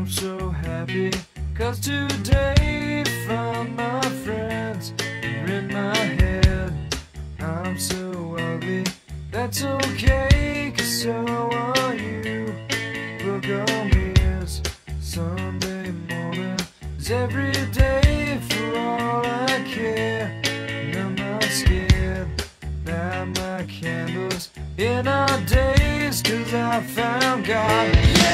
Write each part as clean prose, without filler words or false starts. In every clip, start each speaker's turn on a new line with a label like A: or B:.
A: I'm so happy, 'cause today found my friends are in my head. I'm so ugly, that's okay, 'cause so are you. Look on me, it's Sunday morning, it's every day for all I care. And I'm not scared, light my candles in our days, 'cause I found God.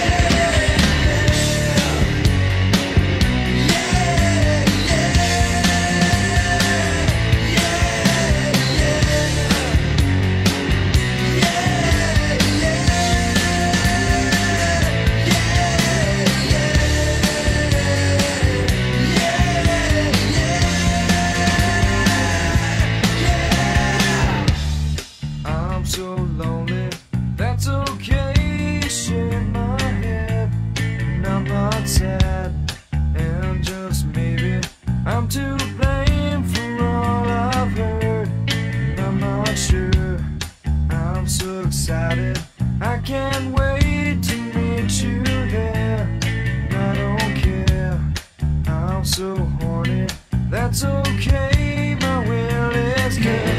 A: I'm so lonely, that's okay, shake my head, and I'm not sad, and just maybe I'm to blame for all I've heard, and I'm not sure. I'm so excited, I can't wait to meet you there, and I don't care, I'm so horny, that's okay, my will is good.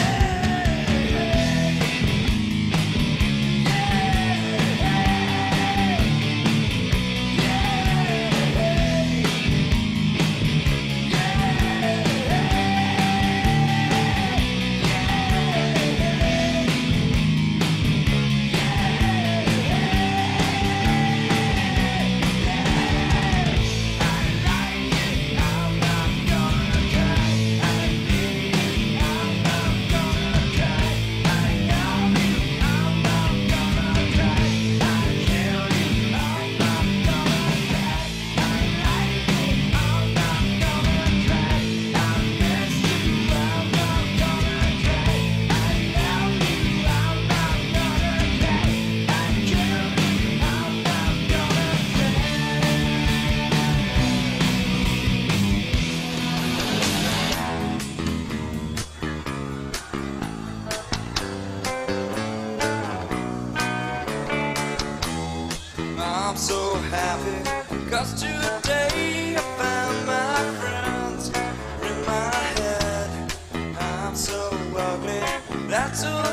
A: I'm so happy, 'cause today I found my friends in my head. I'm so ugly, that's okay.